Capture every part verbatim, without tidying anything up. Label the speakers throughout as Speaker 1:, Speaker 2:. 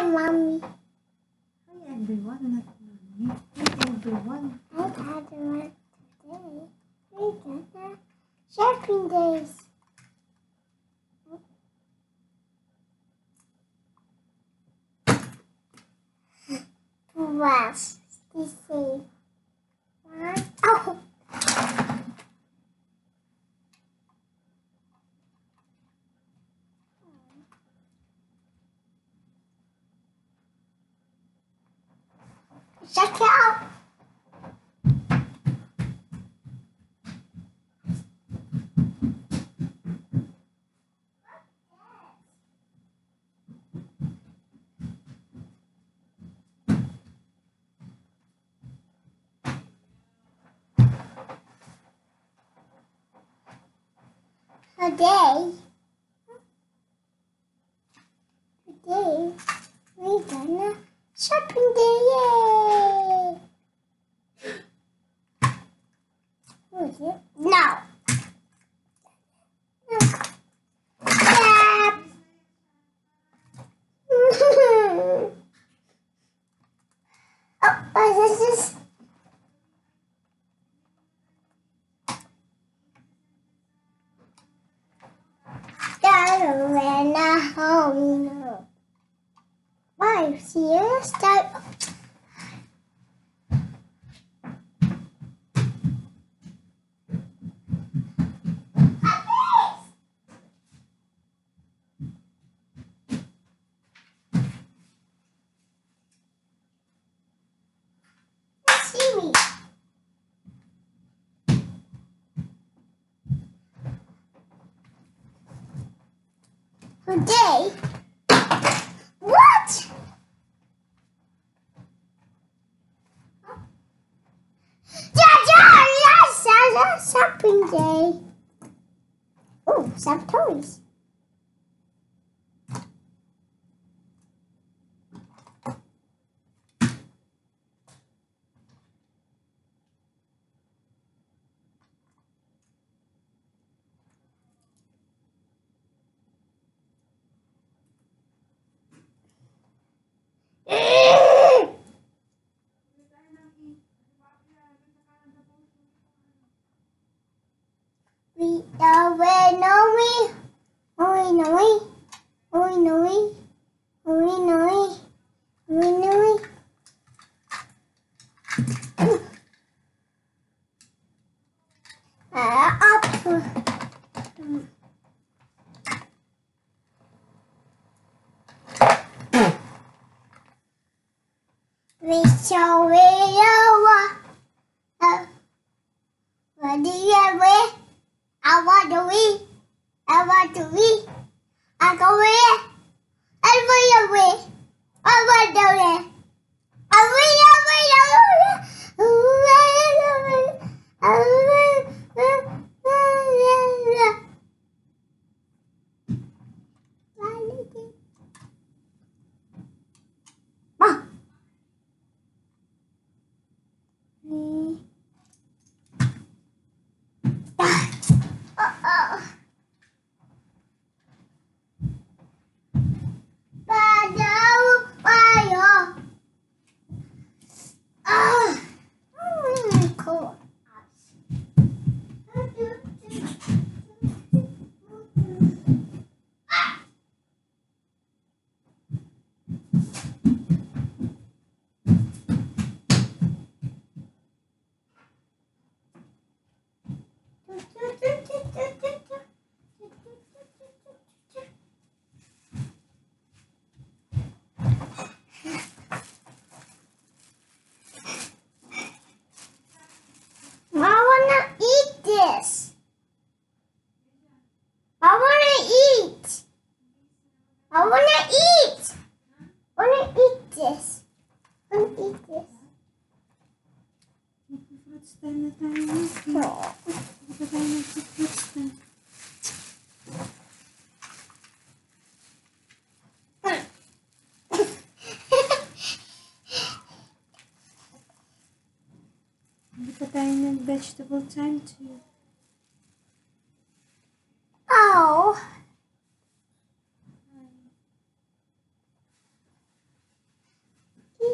Speaker 1: Mommy.
Speaker 2: Hi everyone, not mommy. Hi everyone.
Speaker 1: Hi everyone. Today we got shopping days. Was the same one? Oh. Check it out. Today, today we gonna shopping day. Yay! Who is it? No. Yep. Oh, what is this? When I home. Why? Serious? That. See me. Today. What? Yeah, yeah, yes, that's shopping day. Oh, some toys. We are way no we. Oh, no we. Oh, no we. Oh, no we. Oh, no we. Uh, up. We shall we over. What do you have? I want to eat. I want to eat. I go away. I want to eat. I want to eat. I want to I wanna eat this. I wanna eat. I wanna eat. I wanna eat this. I wanna eat this.
Speaker 2: Fruits time na tayo. Hindi pa tayo nag-fruits time. Hindi pa tayo nag-vegetable time too.
Speaker 1: Oh.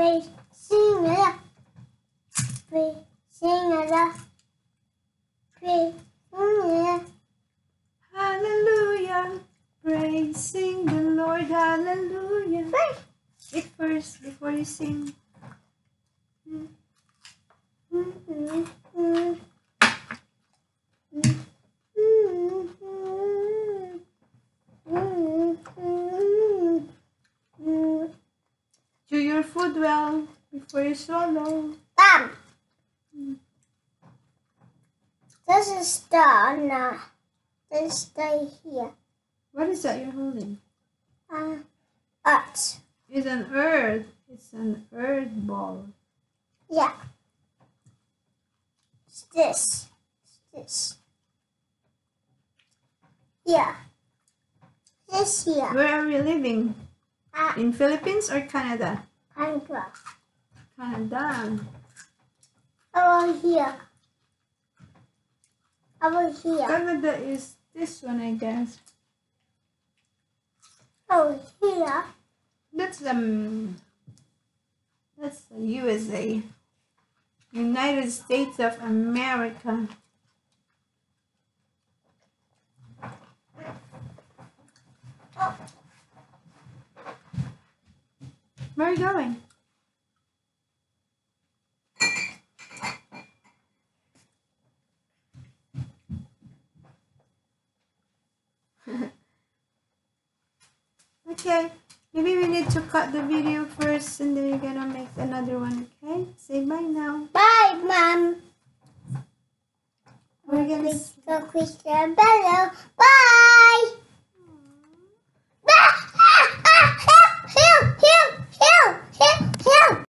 Speaker 1: we sing it. We sing it. We sing it.
Speaker 2: Hallelujah. Praising the Lord. Hallelujah.
Speaker 1: Wait.
Speaker 2: Eat first before you sing.
Speaker 1: Mm, mm, mm, mm. Mm, mm, mm, mm, mm.
Speaker 2: Chew your food well before you swallow.
Speaker 1: Bam. This is the no. This stay here.
Speaker 2: What is that you're holding?
Speaker 1: Uh, Earth.
Speaker 2: It's an earth. It's an earth ball.
Speaker 1: Yeah. It's this. It's this. Here. This here.
Speaker 2: Where are we living?
Speaker 1: Uh,
Speaker 2: In Philippines or Canada?
Speaker 1: Canada.
Speaker 2: Canada.
Speaker 1: Over here. Over here.
Speaker 2: Canada is this one, I guess.
Speaker 1: Over here.
Speaker 2: That's um. That's the U S A. United States of America. Where are you going? Okay, maybe we need to cut the video first and then we're gonna make another one, okay? Say bye now.
Speaker 1: Bye, Mom.
Speaker 2: We're gonna
Speaker 1: Click the Bye.